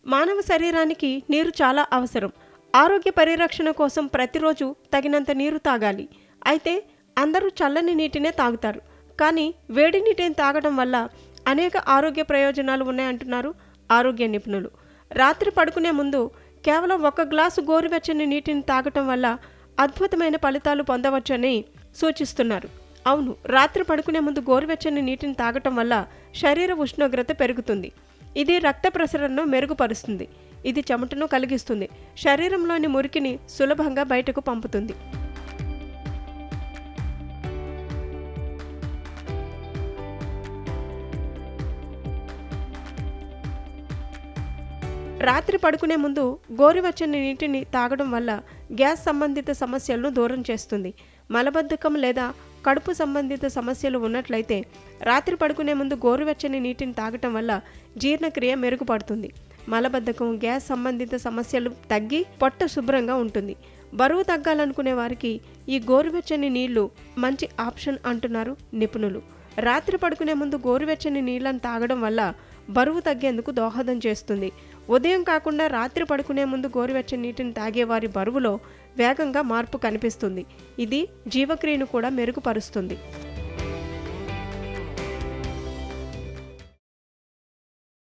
మానవ శరీరానికి నీరు చాలా అవసరం. ఆరోగ్య పరిరక్షణ కోసం ప్రతిరోజు తగినంత నీరు తాగాలి. అయితే అందరూ చల్లని నీటినే తాగుతారు. కానీ వేడి నీటిని తాగడం వల్ల అనేక ఆరోగ్య ప్రయోజనాలు ఉన్నాయంటున్నారు ఆరోగ్య నిపుణులు. రాత్రి పడుకునే ముందు కేవలం 1 గ్లాసు గోరువెచ్చని నీటిని తాగటం వల్ల అద్భుతమైన ఫలితాలు పొందవచ్చని సూచిస్తున్నారు. అవును, రాత్రి పడుకునే ముందు గోరువెచ్చని నీటిని తాగటం వల్ల శరీర ఉష్ణోగ్రత పెరుగుతుంది. ఇది రక్త ప్రసరణను మెరుగుపరుస్తుంది. ఇది చెమటను కలిగిస్తుంది. శరీరంలోని మురికిని సులభంగా బయటకు పంపుతుంది. రాత్రి పడుకునే ముందు గోరువెచ్చని నీటిని తాగడం వల్ల గ్యాస్ సంబంధిత సమస్యలను దూరం చేస్తుంది. మలబద్ధకం లేదా కడుపు సంబంధిత సమస్యలు ఉన్నట్లయితే రాత్రి పడుకునే ముందు గోరువెచ్చని నీటిని తాగటం వల్ల జీర్ణక్రియ మెరుగుపడుతుంది. మలబద్ధకం, గ్యాస్ సంబంధిత సమస్యలు తగ్గి పొట్ట శుభ్రంగా ఉంటుంది. బరువు తగ్గాలనుకునే వారికి ఈ గోరువెచ్చని నీళ్లు మంచి ఆప్షన్ అంటున్నారు నిపుణులు. రాత్రి పడుకునే ముందు గోరువెచ్చని నీళ్లను తాగడం వల్ల బరువు తగ్గేందుకు దోహదం చేస్తుంది. ఉదయం కాకుండా రాత్రి పడుకునే ముందు గోరువెచ్చని నీటిని తాగేవారి బరువులో వేగంగా మార్పు కనిపిస్తుంది. ఇది జీవక్రియను కూడా మెరుగుపరుస్తుంది.